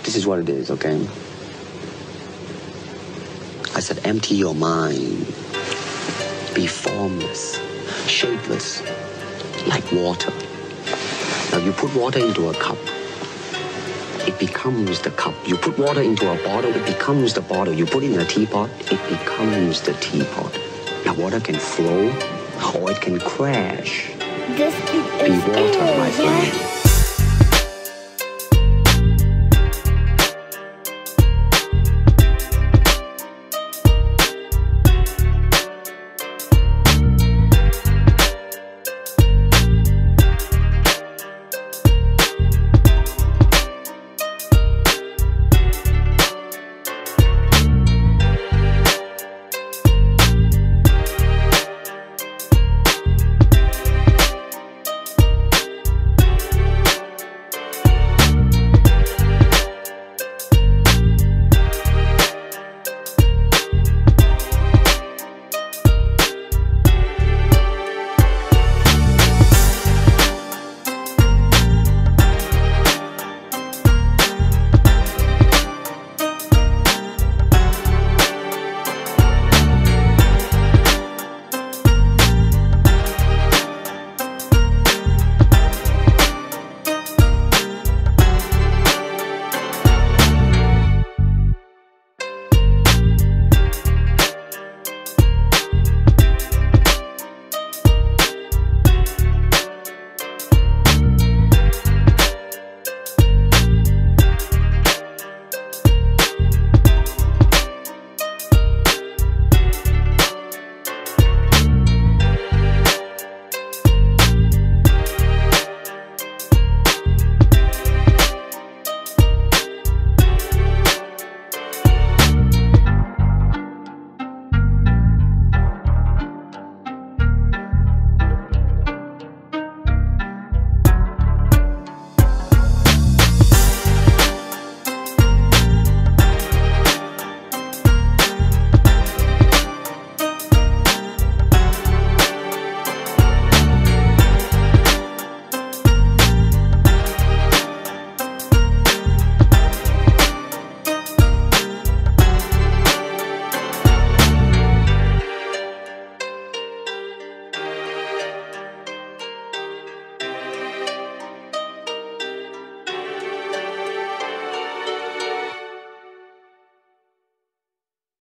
This is what it is, okay? I said, empty your mind. Be formless, shapeless, like water. Now, you put water into a cup, it becomes the cup. You put water into a bottle, it becomes the bottle. You put it in a teapot, it becomes the teapot. Now, water can flow, or it can crash. This is Be water, my friend.